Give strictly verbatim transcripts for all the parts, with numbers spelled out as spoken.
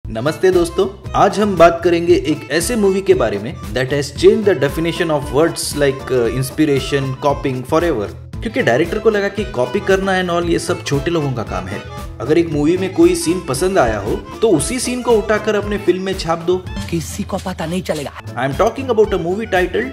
नमस्ते दोस्तों, आज हम बात करेंगे एक ऐसे मूवी के बारे में that has change the definition of words like inspiration, copying forever. क्योंकि डायरेक्टर को लगा कि कॉपी करना एंड ऑल ये सब छोटे लोगों का काम है। अगर एक मूवी में कोई सीन पसंद आया हो तो उसी सीन को उठाकर अपने फिल्म में छाप दो, किसी को पता नहीं चलेगा। I am talking about a movie titled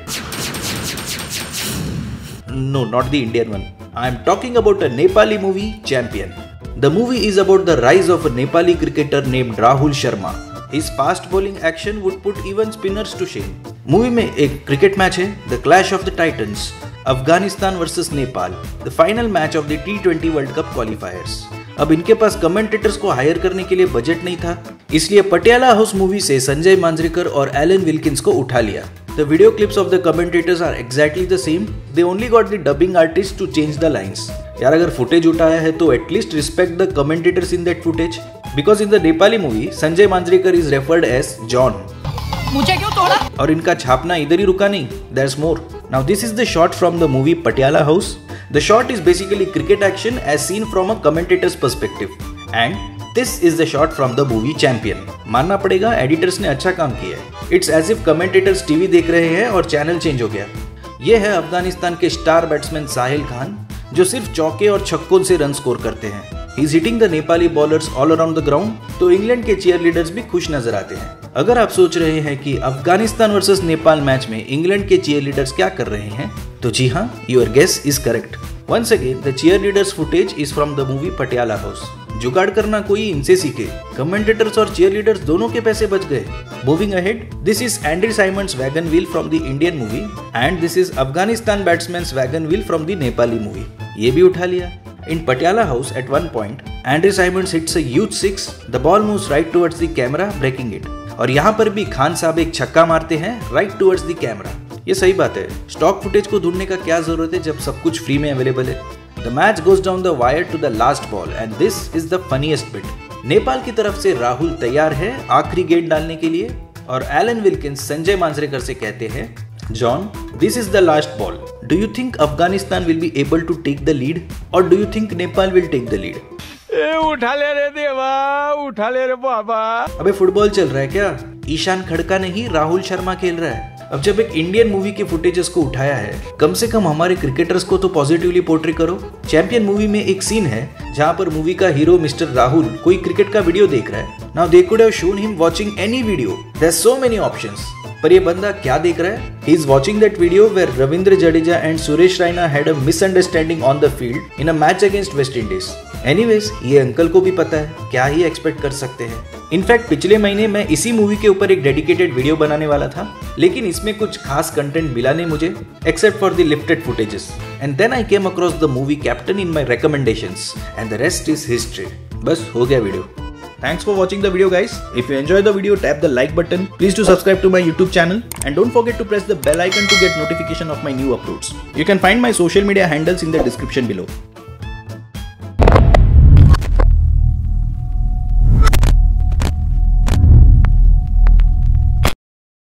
no not the Indian one I am talking about a Nepali movie champion. The movie is about the rise of a Nepali cricketer named Rahul Sharma. His fast bowling action would put even spinners to shame. Movie में एक cricket match है, The Clash of the Titans, Afghanistan versus Nepal, the final match of the T twenty world cup qualifiers. अब इनके पास commentators को higher करने के लिए budget नहीं था, इसलिए पटियाला हाउस मूवी से संजय मांजरेकर और एलन विल्किंस को उठा लिया। The video clips of the commentators are exactly the same. They only got the dubbing artist to change the lines. यार अगर फुटेज उठाया है तो at least respect the commentators in that footage. Because in the Nepali movie, Sanjay Manjrekar is referred as John. मुझे क्यों तोड़ा? और इनका छापना इधर ही रुका नहीं. There's more. Now this is the shot from the movie Patiala House. The shot is basically cricket action as seen from a commentator's perspective. And this is the shot from the movie Champion. मानना पड़ेगा editors ने अच्छा काम किया है। It's as if commentators TV देख रहे हैं और चैनल चेंज हो गया। ये है अफगानिस्तान के स्टार बैट्समैन साहिल खान, जो सिर्फ चौके और छक्कों से रन स्कोर करते हैं। He is hitting the Nepali bowlers all around the ground, तो इंग्लैंड के चीयर लीडर्स भी खुश नजर आते हैं। अगर आप सोच रहे हैं कि अफगानिस्तान वर्सेस नेपाल मैच में इंग्लैंड के चीयर लीडर्स क्या कर रहे हैं, तो जी हाँ, your guess is correct. Once again, the cheerleaders footage is from the movie Patiala House. जुगाड़ करना कोई इनसे सीखे। कमेंटेटर्स और cheerleaders दोनों के पैसे बच गए। Moving ahead, this is Andy Simon's wagon wheel from the Indian movie and this is Afghanistan batsman's wagon wheel from the Nepali movie. ये भी उठा लिया। In Patiala House, at one point, Andy Simons hits a huge six. The ball moves right towards the camera, breaking it. और यहाँ पर भी खान साहब एक छक्का मारते हैं right towards the camera. ये सही बात है, स्टॉक फुटेज को ढूंढने का क्या जरूरत है जब सब कुछ फ्री में अवेलेबल है। The match goes down the wire to the last ball and this is the funniest bit. Nepal की तरफ से राहुल तैयार है आखिरी गेंद डालने के लिए और एलन विल्किंस संजय मांजरेकर से कहते हैं, John this is the last ball, do you think Afghanistan will be able to take the lead और do you think Nepal will take the lead? ए उठा ले रे देवा, उठा ले रे बाबा। अबे फुटबॉल चल रहा है क्या? ईशान खड़का नहीं, राहुल शर्मा खेल रहा है। अब जब एक इंडियन मूवी के फुटेजेस को उठाया है, कम से कम हमारे क्रिकेटर्स को तो पॉजिटिवली पोर्ट्रे करो। चैंपियन मूवी में एक सीन है जहां पर मूवी का हीरो मिस्टर राहुल कोई क्रिकेट का वीडियो देख रहा है। Now they could have shown him watching any video, there are so many options, पर ये बंदा क्या देख रहा है? He is watching that video where Ravindra Jadeja and Suresh Raina had a misunderstanding on the field in a match against West Indies. Anyways, ये uncle को भी पता है, क्या ही एक्सपेक्ट कर सकते हैं। इनफैक्ट पिछले महीने मैं इसी मूवी के ऊपर एक डेडिकेटेड वीडियो बनाने वाला था, लेकिन इसमें कुछ खास कंटेंट मिला नहीं मुझे, except for the lifted footages. And then I came across the movie captain in my recommendations and the rest is history. बस हो गया video. Thanks for watching the video, guys. If you enjoyed the video, tap the like button. Please do subscribe to my YouTube channel and don't forget to press the bell icon to get notification of my new uploads. You can find my social media handles in the description below.